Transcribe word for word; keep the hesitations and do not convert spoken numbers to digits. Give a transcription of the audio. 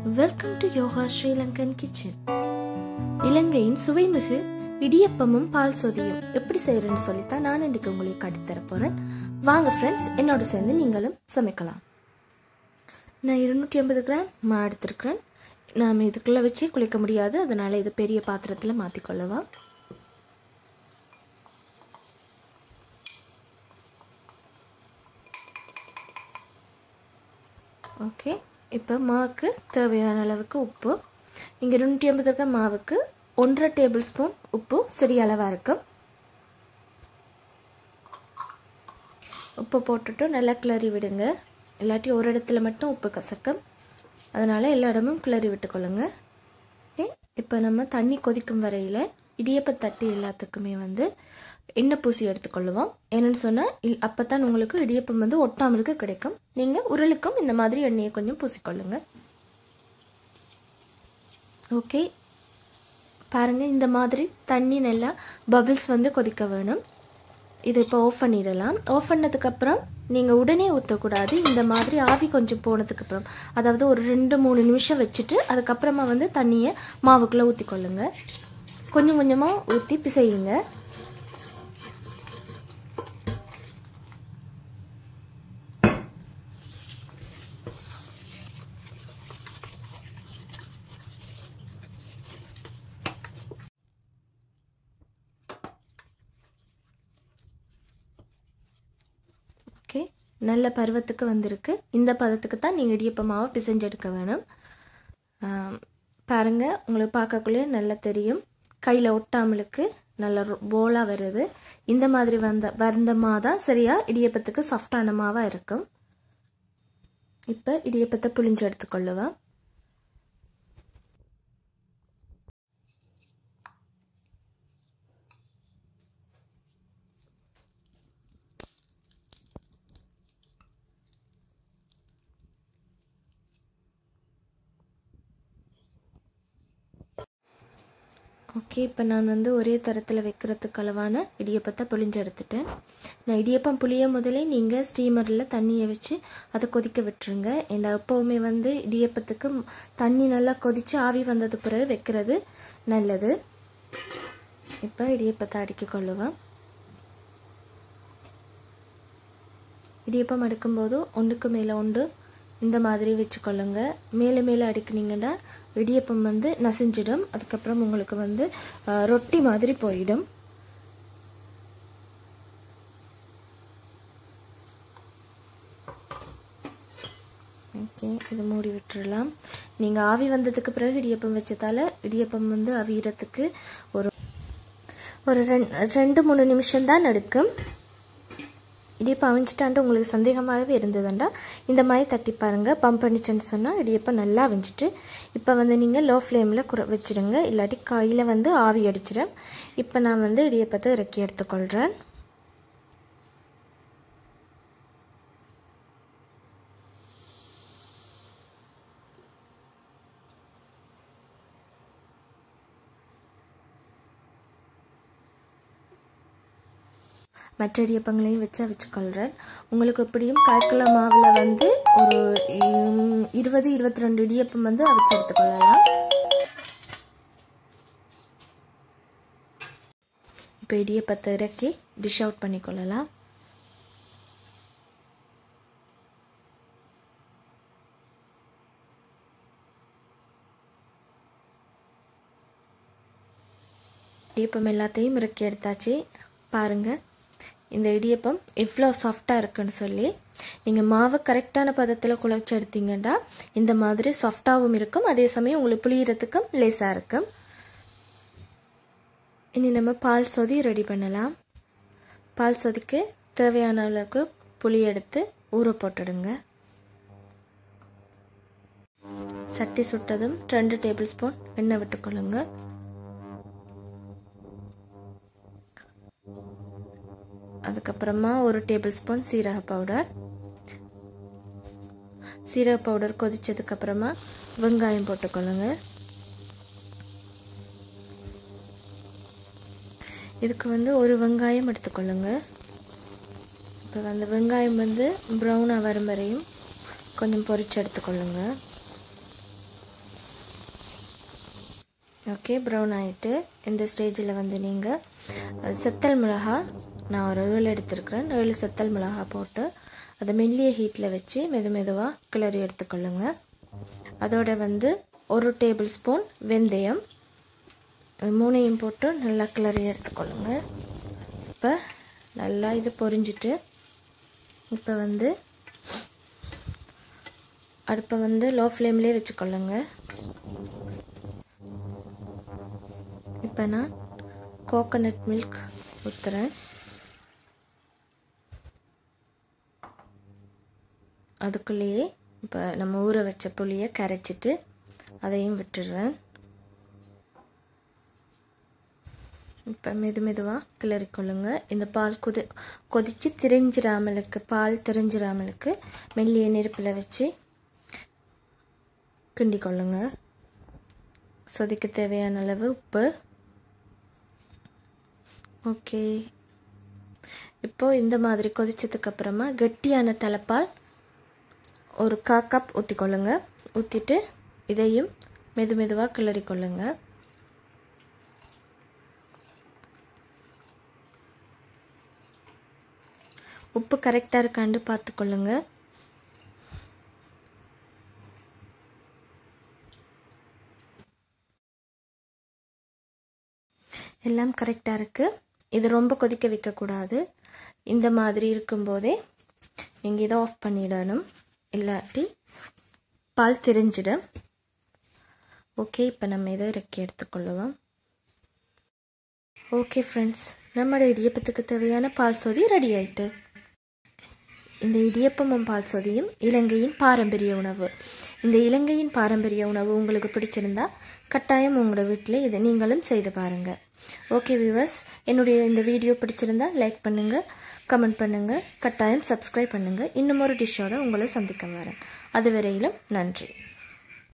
Welcome to Yoga Sri Lankan Kitchen. இலங்கையின் சுவைமிகு இடியப்பமும் பால் சொதியும் எப்படி செய்யறேன்னு சொல்லித்தான் நான் இன்னைக்கு உங்களுக்கு காட்டித் தர போறேன். வாங்க ஃப்ரெண்ட்ஸ், என்னோட சேர்ந்து நீங்களும் சமைக்கலாம். நான் இருநூற்றி ஐம்பது கிராம் மா எடுத்திருக்கிறேன். நாம் இதுக்குள்ள வச்சு குளிக்க முடியாது, அதனால இது பெரிய பாத்திரத்தில் மாற்றிக்கொள்ளலாம். ஓகே, இப்போ மாவுக்கு தேவையான அளவுக்கு உப்பு. இங்கே இருநூற்றி ஐம்பது கிராம் மாவுக்கு ஒன்றரை டேபிள் ஸ்பூன் உப்பு சரி அளவாக இருக்கும். உப்பு போட்டுட்டு நல்லா கிளறி விடுங்க, இல்லாட்டி ஒரு இடத்துல மட்டும் உப்பு கசக்கும், அதனால் எல்லா இடமும் கிளறி விட்டுக்கொள்ளுங்க. ஓகே, இப்போ நம்ம தண்ணி கொதிக்கும் வரையில் இடியப்ப தட்டு எல்லாத்துக்குமே வந்து எண்ணெய் பூசி எடுத்துக்கொள்ளுவோம். என்னன்னு சொன்னால் அப்போ தான் உங்களுக்கு இடியப்பம் வந்து ஒட்டாமலுக்கு கிடைக்கும். நீங்கள் உருளுக்கும் இந்த மாதிரி எண்ணெயை கொஞ்சம் பூசிக்கொள்ளுங்க. ஓகே, பாருங்கள், இந்த மாதிரி தண்ணி நல்லா பபிள்ஸ் வந்து கொதிக்க வேணும். இது இப்போ ஆஃப் பண்ணிடலாம். ஆஃப் பண்ணதுக்கப்புறம் நீங்கள் உடனே ஊற்றக்கூடாது. இந்த மாதிரி ஆவி கொஞ்சம் போனதுக்கப்புறம், அதாவது ஒரு ரெண்டு மூணு நிமிஷம் வச்சுட்டு அதுக்கப்புறமா வந்து தண்ணியை மாவுக்குள்ளே ஊற்றிக்கொள்ளுங்க. கொஞ்சம் கொஞ்சமாக ஊற்றி பிசையுங்க. ஓகே, நல்ல பருவத்துக்கு வந்திருக்கு. இந்த பதத்துக்கு தான் நீங்கள் இடியப்ப மாவை பிசைஞ்செடுக்க வேணும். பாருங்கள், உங்களுக்கு பார்க்கக்குள்ளே நல்லா தெரியும், கையில் ஒட்டாமலுக்கு நல்ல போலாக வருது. இந்த மாதிரி வந்த வந்த மாதான் சரியாக இடியப்பத்துக்கு சாஃப்டான மாவாக இருக்கும். இப்போ இடியப்பத்தை புளிஞ்சு எடுத்துக்கொள்ளுவேன். ஓகே, இப்போ நான் வந்து ஒரே தரத்தில் வைக்கிறதுக்கு அளவான இடியப்பத்தை புளிஞ்சு எடுத்துட்டேன். நான் இடியப்பம் புளிய முதலே நீங்கள் ஸ்டீமரில் தண்ணியை வச்சு அதை கொதிக்க விட்டுருங்க. ஏன்னா எப்போவுமே வந்து இடியப்பத்துக்கு தண்ணி நல்லா கொதித்து ஆவி வந்தது பிறகு வைக்கிறது நல்லது. இப்போ இடியப்பத்தை அடுக்கி கொள்ளுவேன். இடியப்பம் அடுக்கும்போது ஒன்றுக்கு மேலே ஒன்று இந்த மாதிரி வச்சுக்கொள்ளுங்க. மேலே மேலே அடுக்குனீங்கன்னா இடியப்பம் வந்து நசிஞ்சிடும். அதுக்கப்புறம் உங்களுக்கு வந்து ரொட்டி மாதிரி போயிடும். ஓகே, இது மூடி விட்டுறலாம். நீங்கள் ஆவி வந்ததுக்கு பிறகு இடியப்பம் வச்சதால இடியப்பம் வந்து அவியறதுக்கு ஒரு ஒரு ரெண்டு மூணு நிமிஷம் தான் எடுக்கும். இடியப்பம் அவிஞ்சிட்டான்ட்டு உங்களுக்கு சந்தேகமாகவே இருந்ததுண்டா இந்த மாதிரி தட்டி பாருங்கள். பம்ப் பண்ணிச்சுன்னு சொன்னால் இடியப்பம் நல்லா அவிஞ்சிட்டு. இப்போ வந்து நீங்கள் லோ ஃப்ளேமில் குறை வச்சுடுங்க, இல்லாட்டி கையில் வந்து ஆவி அடிச்சிடும். இப்போ நான் வந்து இடியப்பத்தை இறக்கி எடுத்துக்கொள்கிறேன். மற்ற இடியப்பங்களையும் வச்சு அவிச்சுக்கொள்கிறேன். உங்களுக்கு எப்படியும் கால் கிலோ மாவில் வந்து ஒரு இருபது இருபத்தி ரெண்டு இடியப்பம் வந்து அவிச்சு எடுத்துக்கொள்ளலாம். இப்போ இடியப்பத்தை இறக்கி டிஷ் அவுட் பண்ணிக்கொள்ளலாம். இடியப்பம் எல்லாத்தையும் இறக்கி எடுத்தாச்சு. பாருங்கள், இந்த இடியப்பம் எவ்வளோ சாஃப்டாக இருக்குன்னு சொல்லி. நீங்கள் மாவை கரெக்டான பதத்தில் குழச்சி எடுத்தீங்கன்னா இந்த மாதிரி சாஃப்டாகவும் இருக்கும், அதே சமயம் உங்களுக்கு புளியறதுக்கும் லேசாக இருக்கும். இனி நம்ம பால் சொதி ரெடி பண்ணலாம். பால் சொதிக்கு தேவையான அளவுக்கு புளி எடுத்து ஊற போட்டுடுங்க. சட்டி சுட்டதும் ரெண்டு டேபிள் ஸ்பூன் எண்ணெய் விட்டுக்கொள்ளுங்க. அதுக்கப்புறமா ஒரு டேபிள் ஸ்பூன் சீரக பவுடர். சீரக பவுடர் கொதிச்சதுக்கு அப்புறமா வெங்காயம் போட்டுக்கொள்ளுங்க. இதுக்கு வந்து ஒரு வெங்காயம் எடுத்துக்கொள்ளுங்க. இப்போ அந்த வெங்காயம் வந்து ப்ரௌனாக வரும் வரையும் கொஞ்சம் பொரிச்சு எடுத்துக்கொள்ளுங்க. ஓகே, ப்ரௌன் ஆகிட்டு இந்த ஸ்டேஜில் வந்து நீங்கள் செத்தல் மிளகா, நான் ஒரு ஏழு எடுத்துருக்கிறேன், ஏழு செத்தல் மிளகா போட்டு அதை மெல்லிய ஹீட்டில் வச்சு மெது மெதுவாக கிளறி எடுத்துக்கொள்ளுங்க. அதோட வந்து ஒரு டேபிள் ஸ்பூன் வெந்தயம், மூணையும் போட்டு நல்லா கிளறி எடுத்துக்கொள்ளுங்க. இப்போ நல்லா இது பொரிஞ்சிட்டு இப்போ வந்து அடுப்பை வந்து லோ ஃப்ளேம்லேயே வச்சுக்கொள்ளுங்க. இப்போ நான் கோகோனட் மில்க் ஊற்றுறேன். அதுக்குள்ளேயே இப்போ நம்ம ஊற வச்ச புளியை கரைச்சிட்டு அதையும் விட்டுடுறேன். இப்போ மெது மெதுவாக கிளறிக்கொள்ளுங்க. இந்த பால் கொதி கொதித்து திரிஞ்சிடாமலுக்கு, பால் திரிஞ்சிடாமலுக்கு மெல்லிய நெருப்பில் வச்சு கிண்டி கொள்ளுங்க. சொதிக்க தேவையான அளவு உப்பு. ஓகே, இப்போது இந்த மாதிரி கொதிச்சதுக்கு அப்புறமா கெட்டியான தலைப்பால் ஒரு கா கப் ஊற்றிக்கொள்ளுங்க. ஊற்றிட்டு இதையும் மெது மெதுவாக கிளறிக்கொள்ளுங்க. உப்பு கரெக்டாக இருக்காண்டு பார்த்துக்கொள்ளுங்க. எல்லாம் கரெக்டாக இருக்குது. இது ரொம்ப கொதிக்க வைக்கக்கூடாது. இந்த மாதிரி இருக்கும்போதே நீங்கள் இதை ஆஃப் பண்ணிடணும், இல்லாட்டி பால் திரிஞ்சிடும். ஓகே, இப்போ நம்ம இதை இறக்கி எடுத்துக்கொள்ளுவோம். ஓகே ஃப்ரெண்ட்ஸ், நம்மளோட இடியப்பத்துக்கு தேவையான பால் சொதி ரெடி ஆயிட்டு. இந்த இடியப்பமும் பால் சொதியும் இலங்கையின் பாரம்பரிய உணவு. இந்த இலங்கையின் பாரம்பரிய உணவு உங்களுக்கு பிடிச்சிருந்தா கட்டாயம் உங்களோட வீட்டில் இதை நீங்களும் செய்து பாருங்கள். ஓகே வியூவர்ஸ், என்னுடைய இந்த வீடியோ பிடிச்சிருந்தா லைக் பண்ணுங்கள், கமெண்ட் பண்ணுங்கள், கட்டாயம் சப்ஸ்கிரைப் பண்ணுங்கள். இன்னும் ஒரு டிஷ்ஷோட உங்களை சந்திக்க வரேன். அதுவரையிலும் நன்றி.